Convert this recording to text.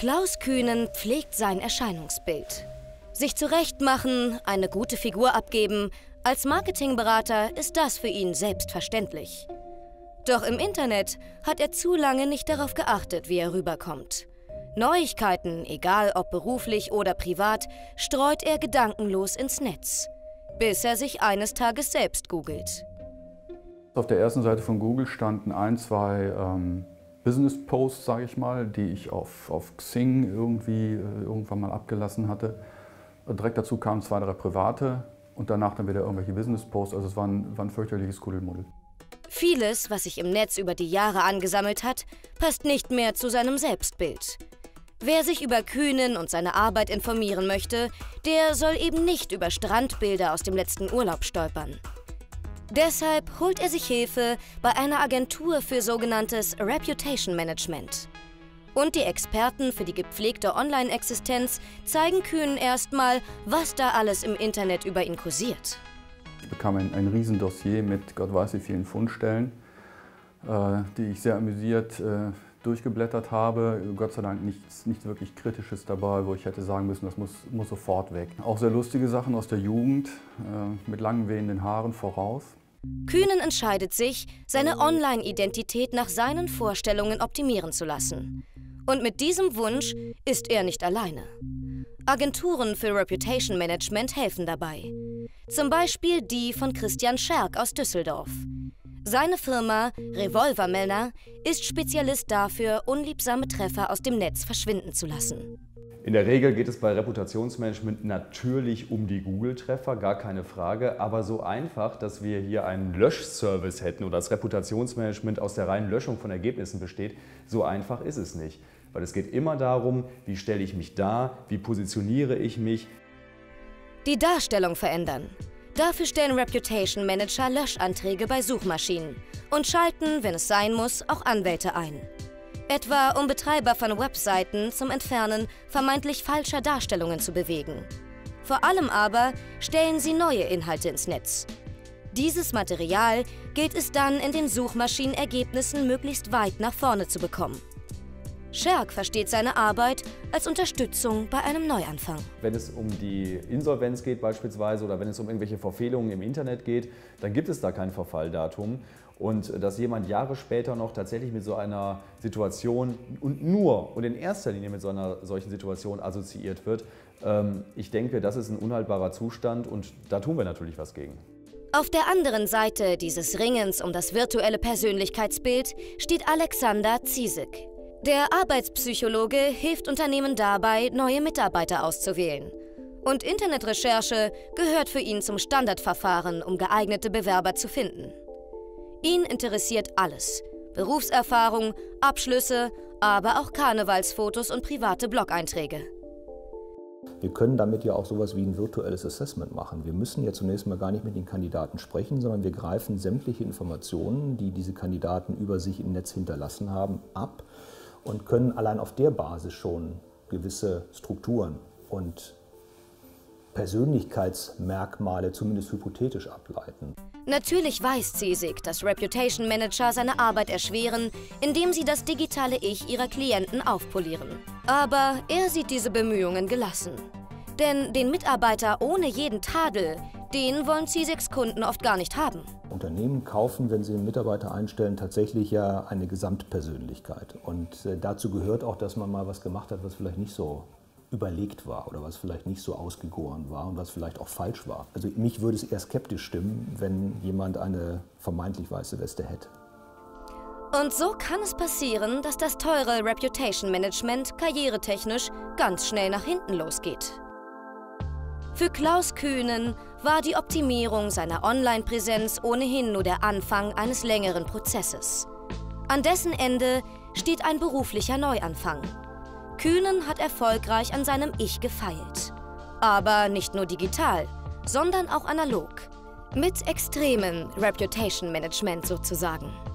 Klaus Kühnen pflegt sein Erscheinungsbild. Sich zurechtmachen, eine gute Figur abgeben, als Marketingberater ist das für ihn selbstverständlich. Doch im Internet hat er zu lange nicht darauf geachtet, wie er rüberkommt. Neuigkeiten, egal ob beruflich oder privat, streut er gedankenlos ins Netz, bis er sich eines Tages selbst googelt. Auf der ersten Seite von Google standen ein, zwei Business-Posts, sage ich mal, die ich auf Xing irgendwann mal abgelassen hatte. Direkt dazu kamen zwei, drei private und danach dann wieder irgendwelche Business-Posts. Also es war ein fürchterliches Kuddelmuddel. Vieles, was sich im Netz über die Jahre angesammelt hat, passt nicht mehr zu seinem Selbstbild. Wer sich über Kühnen und seine Arbeit informieren möchte, der soll eben nicht über Strandbilder aus dem letzten Urlaub stolpern. Deshalb holt er sich Hilfe bei einer Agentur für sogenanntes Reputation Management. Und die Experten für die gepflegte Online-Existenz zeigen Kühnen erstmal, was da alles im Internet über ihn kursiert. Ich bekam ein Riesendossier mit Gott weiß wie vielen Fundstellen, die ich sehr amüsiert durchgeblättert habe. Gott sei Dank nichts wirklich Kritisches dabei, wo ich hätte sagen müssen, das muss sofort weg. Auch sehr lustige Sachen aus der Jugend, mit langen wehenden Haaren voraus. Kühnen entscheidet sich, seine Online-Identität nach seinen Vorstellungen optimieren zu lassen. Und mit diesem Wunsch ist er nicht alleine. Agenturen für Reputation Management helfen dabei. Zum Beispiel die von Christian Scherk aus Düsseldorf. Seine Firma Revolvermänner ist Spezialist dafür, unliebsame Treffer aus dem Netz verschwinden zu lassen. In der Regel geht es bei Reputationsmanagement natürlich um die Google-Treffer, gar keine Frage, aber so einfach, dass wir hier einen Löschservice hätten oder das Reputationsmanagement aus der reinen Löschung von Ergebnissen besteht, so einfach ist es nicht. Weil es geht immer darum, wie stelle ich mich dar, wie positioniere ich mich. Die Darstellung verändern. Dafür stellen Reputation Manager Löschanträge bei Suchmaschinen und schalten, wenn es sein muss, auch Anwälte ein. Etwa um Betreiber von Webseiten zum Entfernen vermeintlich falscher Darstellungen zu bewegen. Vor allem aber stellen sie neue Inhalte ins Netz. Dieses Material gilt es dann in den Suchmaschinenergebnissen möglichst weit nach vorne zu bekommen. Scherk versteht seine Arbeit als Unterstützung bei einem Neuanfang. Wenn es um die Insolvenz geht beispielsweise oder wenn es um irgendwelche Verfehlungen im Internet geht, dann gibt es da kein Verfalldatum. Und dass jemand Jahre später noch tatsächlich mit so einer Situation und in erster Linie mit so einer solchen Situation assoziiert wird, ich denke, das ist ein unhaltbarer Zustand und da tun wir natürlich was gegen. Auf der anderen Seite dieses Ringens um das virtuelle Persönlichkeitsbild steht Alexander Ziesek. Der Arbeitspsychologe hilft Unternehmen dabei, neue Mitarbeiter auszuwählen. Und Internetrecherche gehört für ihn zum Standardverfahren, um geeignete Bewerber zu finden. Ihn interessiert alles: Berufserfahrung, Abschlüsse, aber auch Karnevalsfotos und private Blog-Einträge. Wir können damit ja auch sowas wie ein virtuelles Assessment machen. Wir müssen ja zunächst mal gar nicht mit den Kandidaten sprechen, sondern wir greifen sämtliche Informationen, die diese Kandidaten über sich im Netz hinterlassen haben, ab und können allein auf der Basis schon gewisse Strukturen und Persönlichkeitsmerkmale zumindest hypothetisch ableiten. Natürlich weiß Ziesek, dass Reputation Manager seine Arbeit erschweren, indem sie das digitale Ich ihrer Klienten aufpolieren. Aber er sieht diese Bemühungen gelassen. Denn den Mitarbeiter ohne jeden Tadel, den wollen Zieseks Kunden oft gar nicht haben. Unternehmen kaufen, wenn sie einen Mitarbeiter einstellen, tatsächlich ja eine Gesamtpersönlichkeit. Und dazu gehört auch, dass man mal was gemacht hat, was vielleicht nicht so überlegt war oder was vielleicht nicht so ausgegoren war und was vielleicht auch falsch war. Also mich würde es eher skeptisch stimmen, wenn jemand eine vermeintlich weiße Weste hätte. Und so kann es passieren, dass das teure Reputation Management karrieretechnisch ganz schnell nach hinten losgeht. Für Klaus Kühnen war die Optimierung seiner Online-Präsenz ohnehin nur der Anfang eines längeren Prozesses. An dessen Ende steht ein beruflicher Neuanfang. Kühnen hat erfolgreich an seinem Ich gefeilt. Aber nicht nur digital, sondern auch analog. Mit extremem Reputation Management sozusagen.